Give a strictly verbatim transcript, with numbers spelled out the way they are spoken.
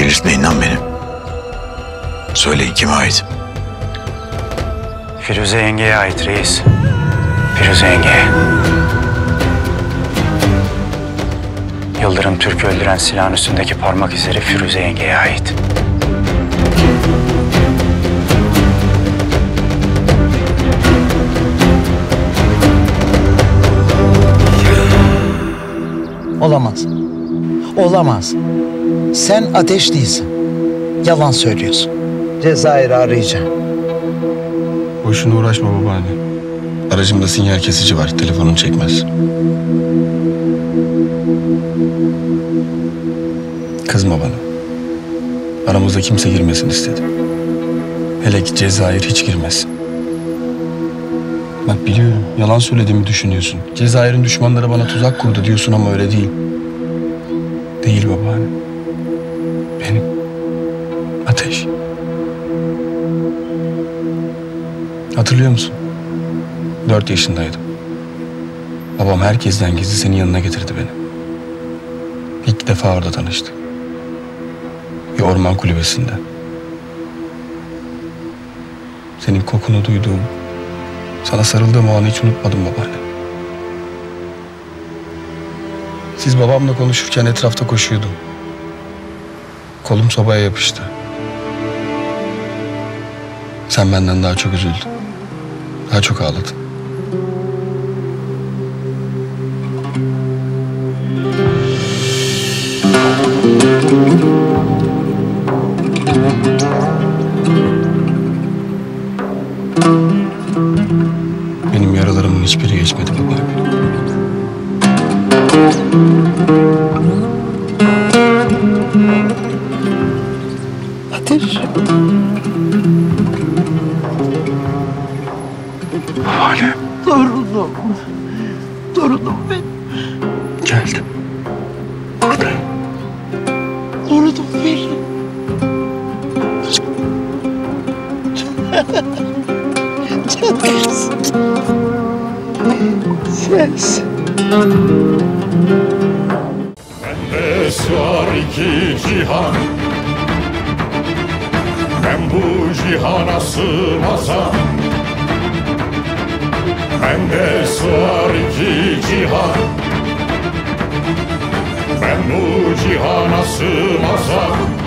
Delirtmeyin lan beni. Söyleyin kime ait? Firuze yengeye ait reis. Firuze yengeye. Yıldırım Türk'ü öldüren silahın üstündeki parmak izleri Firuze yengeye ait. Olamaz. Olamaz. Sen Ateş değilsin. Yalan söylüyorsun. Cezayir'i arayacağım. Boşuna uğraşma babaanne. Aracımda sinyal kesici var. Telefonum çekmez. Kızma bana. Aramıza kimse girmesin istedim. Hele ki Cezayir hiç girmesin. Bak biliyorum, yalan söylediğimi düşünüyorsun. Cezayir'in düşmanları bana tuzak kurdu diyorsun ama öyle değil. Değil babaanne. Benim. Ateş. Hatırlıyor musun? Dört yaşındaydım. Babam herkesten gizli senin yanına getirdi beni. İlk defa orada tanıştık. Bir orman kulübesinde. Senin kokunu duyduğum, sana sarıldığım o anı hiç unutmadım babaanne. Siz babamla konuşurken etrafta koşuyordum. Kolum sobaya yapıştı. Sen benden daha çok üzüldün. Daha çok ağladın. Benim yaralarımın hiçbiri geçmedi babaanne. Ateş. Babaanne. Torunum. Torunum benim. Geldim. Buradayım. Torunum benim. Canımsın. Sensin. Bende sığar iki cihan, ben bu cihana sığmazam. Bende sığar iki cihan, ben bu cihana sığmazam.